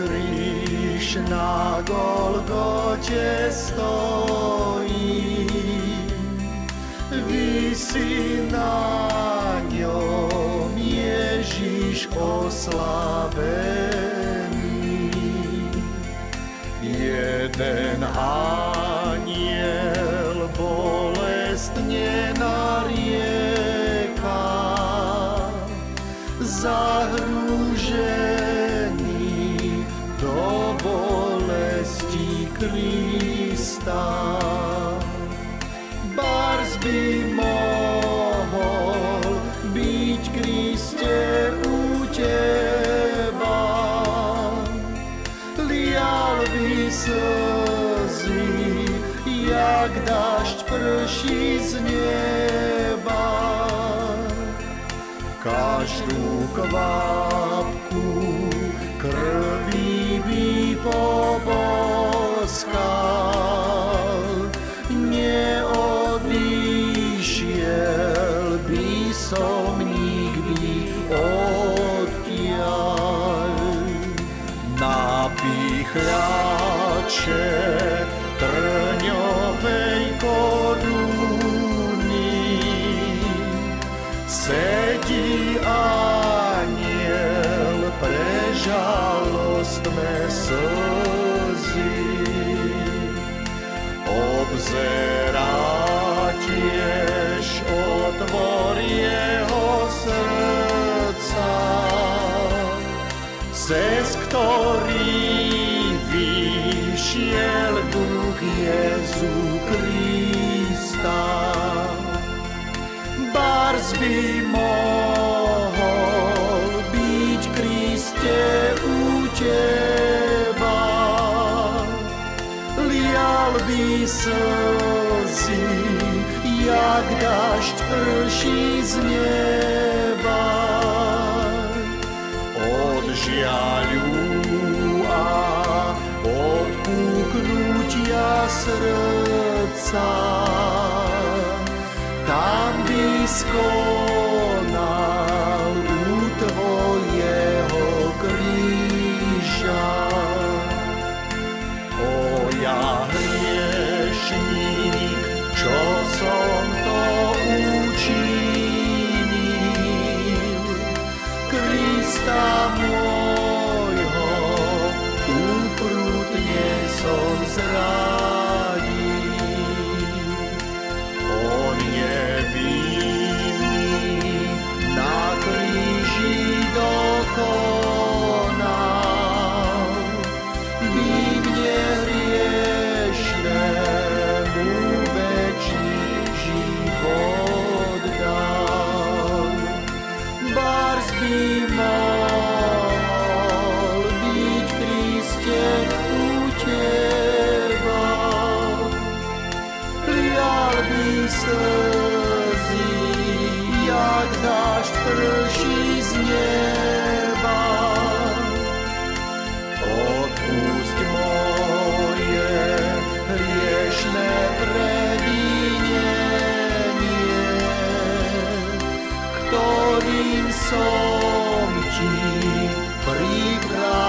kríž na Golgote stojí, visí na ňom Ježiš oslavený. Jeden anjel bolestne narieka, zahrúžený do bolesti Krista. Bárs by mohol byť, Kriste, u teba, lial by slzy, jak dážď prší z neba. Každú kvapku krvi by poboskal, neodišiel by som nikdy odtiaľ. Na pichľače trňovej koruny sedí anjel pre žalostné slzy. Obzerá tiež otvor jeho srdca, cez ktorý vyšiel duch Jezu Krista. Bárs by mohol byť, Kriste, u teba, lial by slzy, jak dážď prší z neba. Od žiaľu a od puknutia srdca, tam by skonal u tvojeho kríža. O ja hriešník, čo som to učinil, Krista môjho ukrutne som zranil. On nevinný na kríži dokonal, by mne hriešnému večný život dal. Bárs by mohol byť, Kriste, u teba, lial by slzy, jak dážď prší z neba. Odpusť moje hriešné previnenie, ktorým som ti pripravil